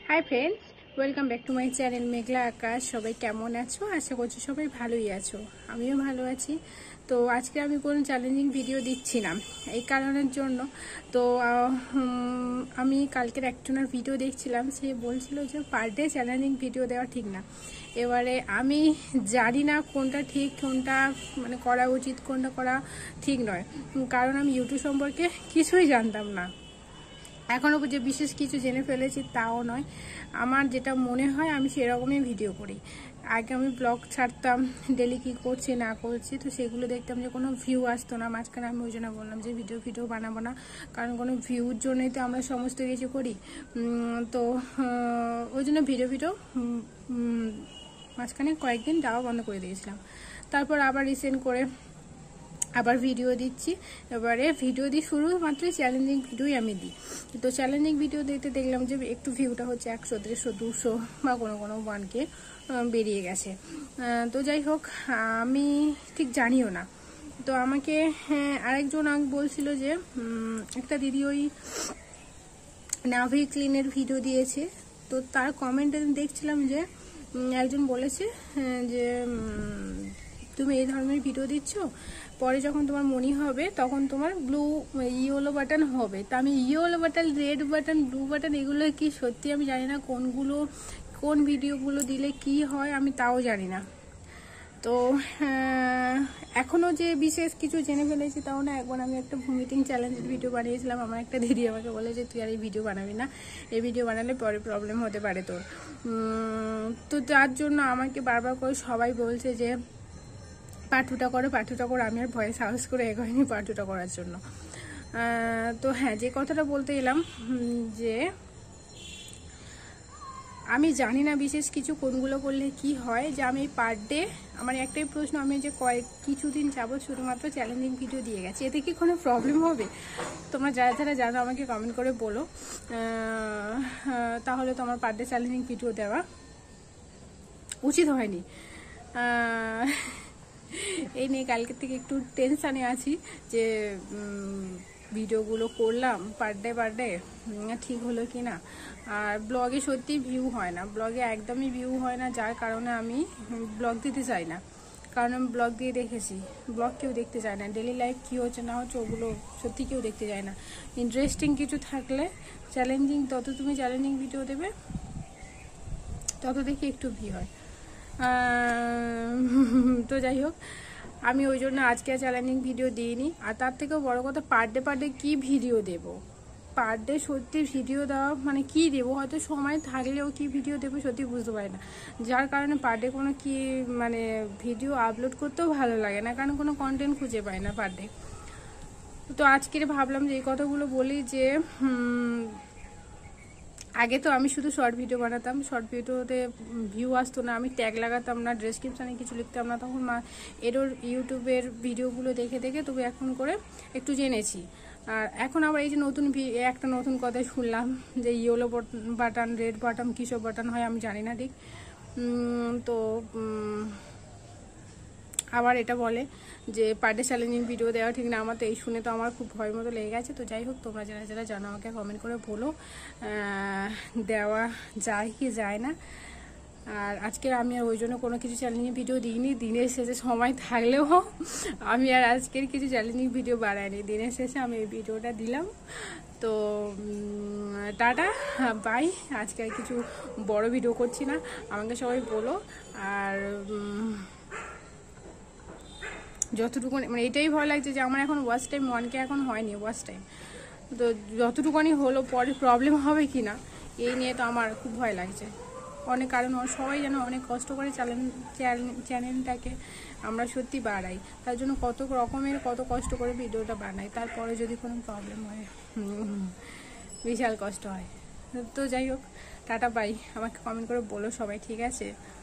High friends, welcome back to my channel Meghla Akash. সবাই কেমন আছো? আশা করছি সবাই ভালোই আছো, আমিও ভালো আছি। তো আজকে আমি কোনো চ্যালেঞ্জিং ভিডিও দিচ্ছি না এই কারণের জন্য। তো আমি কালকের একজনের ভিডিও দেখছিলাম, সে বলছিল যে পার ডে চ্যালেঞ্জিং ভিডিও দেওয়া ঠিক না। এবারে আমি জানি না কোনটা ঠিক, কোনটা মানে করা উচিত, কোনটা করা ঠিক নয়, কারণ আমি ইউটিউব সম্পর্কে কিছুই জানতাম না। এখনও যে বিশেষ কিছু জেনে ফেলেছি তাও নয়, আমার যেটা মনে হয় আমি সেরকমই ভিডিও করি। আগে আমি ব্লগ ছাড়তাম ডেলি কী করছি না করছি, তো সেগুলো দেখতাম যে কোনো ভিউ আসতো না। মাঝখানে আমি ওই জন্য বললাম যে ভিডিও বানাবো না, কারণ কোনো ভিউর জন্যই তো আমরা সমস্ত কিছু করি। তো ওই জন্য ভিডিও মাঝখানে কয়েকদিন দেওয়া বন্ধ করে দিয়েছিলাম। তারপর আবার রিসেন্ট করে আবার ভিডিও দিচ্ছি। এবারে ভিডিও দিই শুধুমাত্র চ্যালেঞ্জিং ভিডিওই আমি দিই। তো চ্যালেঞ্জিং ভিডিও দিতে দেখলাম যে একটু ভিউটা হচ্ছে 100, 150, 200 বা কোনো 1K বেরিয়ে গেছে। তো যাই হোক, আমি ঠিক জানিও না। তো আমাকে আরেকজন বলছিল যে একটা দিদি ওই নাভি ক্লিনের ভিডিও দিয়েছে, তো তার কমেন্টে দেখছিলাম যে একজন বলেছে যে তুমি এই ধরনের ভিডিও দিচ্ছ, পরে যখন তোমার মনি হবে তখন তোমার ইয়েলো বাটন হবে। তা আমি yellow button, red button, blue button এগুলো কি সত্যি আমি জানি না, কোন ভিডিওগুলো দিলে কি হয় আমি তাও জানি না। তো এখনও যে বিশেষ কিছু জেনে ফেলেছি তাও না। একবার আমি একটা ভমিটিং চ্যালেঞ্জের ভিডিও বানিয়েছিলাম, আমার একটা দিদি আমাকে বলে যে তুই আর এই ভিডিও বানাবি না, এই ভিডিও বানালে পরে প্রবলেম হতে পারে তোর। তো যার জন্য আমাকে বারবার করে সবাই বলছে যে পার্টটা করো। আমি আর ভয়ে সাহস করে এগোয়নি পার্টটা করার জন্য। তো হ্যাঁ, যে কথাটা বলতে এলাম যে আমি জানি না বিশেষ কিছু কোনগুলো করলে কি হয়, যে আমি পার ডে, আমার একটাই প্রশ্ন, আমি যে কিছুদিন যাবত শুধুমাত্র চ্যালেঞ্জিং ভিডিও দিয়ে গেছি, এতে কি কোনো প্রবলেম হবে? তোমরা যারা জানো আমাকে কমেন্ট করে বলো। তাহলে তো আমার পার ডে চ্যালেঞ্জিং ভিডিও দেওয়া উচিত হয়নি। এই নিয়ে কালকের থেকে একটু টেনশানে আছি যে ভিডিওগুলো করলাম পার ডে ঠিক হলো কি না। আর ব্লগে সত্যি ভিউ হয় না, ব্লগে একদমই ভিউ হয় না, যার কারণে আমি ব্লগ দিতে চাই না। কারণ আমি ব্লগ দিয়ে দেখেছি, ব্লগ কেউ দেখতে চায় না, ডেলি লাইফ কী হচ্ছে না হচ্ছে ওগুলো সত্যি কেউ দেখতে চায় না। ইন্টারেস্টিং কিছু থাকলে তত তুমি চ্যালেঞ্জিং ভিডিও দেবে তত দেখি একটু ভিউ হয়। তো যাই হোক, আমি ওই জন্য আজকে চ্যালেঞ্জিং ভিডিও দিইনি। আর তার থেকেও বড় কথা, পার ডে কি ভিডিও দেবো? পার ডে সত্যি ভিডিও দেওয়া মানে কি দেবো, হয়তো সময় থাকলেও কি ভিডিও দেবো সত্যি বুঝতে পারি না। যার কারণে পার ডে কোনো কি মানে ভিডিও আপলোড করতেও ভালো লাগে না, কারণ কোনো কন্টেন্ট খুঁজে পাই না পার ডে। তো আজকে ভাবলাম যে এই কথাগুলো বলি যে আগে তো আমি শুধু শর্ট ভিডিও বানাতাম, শর্ট ভিডিওতে ভিউ আসতো না, আমি ট্যাগ লাগাতাম না, ডেসক্রিপশানে কিছু লিখতাম না, তখন এরও ইউটিউবের ভিডিওগুলো দেখে তবে এখন করে একটু জেনেছি। আর এখন আবার এই যে একটা নতুন কথা শুনলাম যে ইয়েলো বাটন, রেড বাটন, কিসব বাটন হয় আমি জানি না ঠিক। তো আবার এটা বলে যে পার ডে চ্যালেঞ্জিং ভিডিও দেওয়া ঠিক না। আমার তো এই শুনে তো আমার খুব ভয়ের মতো লেগে গেছে। তো যাই হোক, তোমরা যারা জানো আমাকে কমেন্ট করে বলো দেওয়া যায় কি যায় না। আর আজকে আমি আর ওই জন্য কোনো কিছু চ্যালেঞ্জিং ভিডিও দিইনি। দিনের শেষে সময় থাকলেও আমি আর আজকের কিছু চ্যালেঞ্জিং ভিডিও বানাইনি, দিনের শেষে আমি এই ভিডিওটা দিলাম। তো টাটা, বাই। আজকে আর কিছু বড় ভিডিও করছি না, আমাকে সবাই বলো। আর যতটুকুনি মানে এটাই ভয় লাগছে যে আমার এখন ওয়াচ টাইম 1K এখন হয়নি ওয়াচ টাইম, তো যতটুকুনি হলো পরে প্রবলেম হবে কি না এই নিয়ে তো আমার খুব ভয় লাগছে। অনেক কারণ সবাই যেন অনেক কষ্ট করে চ্যানেলটাকে আমরা সত্যি বাড়াই, তার জন্য কত কষ্ট করে ভিডিওটা বানাই, তারপরে যদি কোনো প্রবলেম হয় বিশাল কষ্ট হয়। তো যাই হোক, টাটা, বাই। আমাকে কমেন্ট করে বলো সবাই, ঠিক আছে?